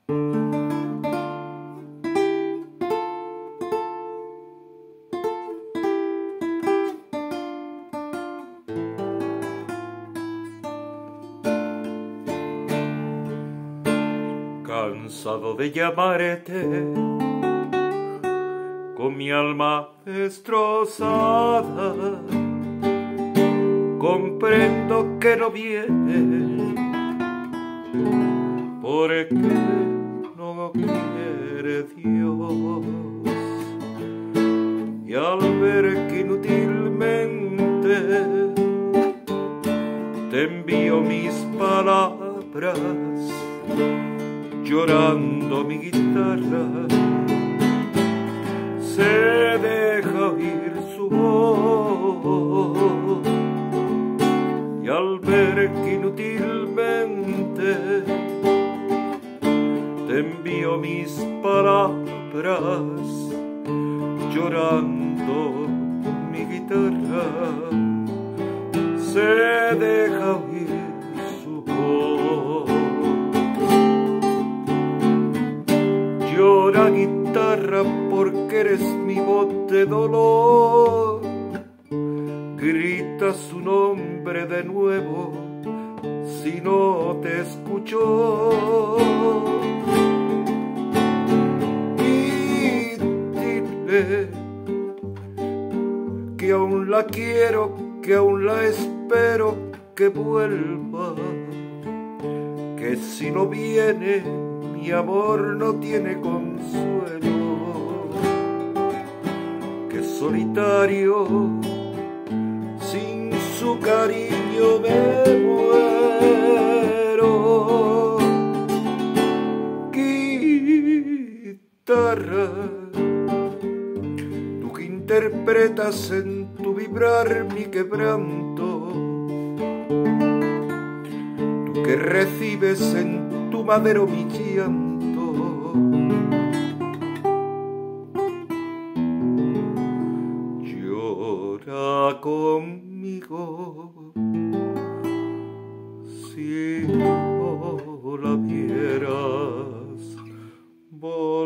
Cansado de llamarte, con mi alma destrozada, comprendo que no viene, porque no quiere Dios. Y al ver que inútilmente te envío mis palabras, llorando mi guitarra, se deja oír su voz. Y al ver que inútilmente te envío mis palabras, llorando mi guitarra, se deja oír su voz. Llora guitarra porque eres mi voz de dolor, grita su nombre de nuevo si no te escuchó. Y dile que aún la quiero, que aún la espero que vuelva, que si no viene mi amor no tiene consuelo, que solitario sin su cariño me muero. Guitarra, tú que interpretas en tu vibrar mi quebranto, tú que recibes en tu madero mi llanto, llora conmigo si no la vieras.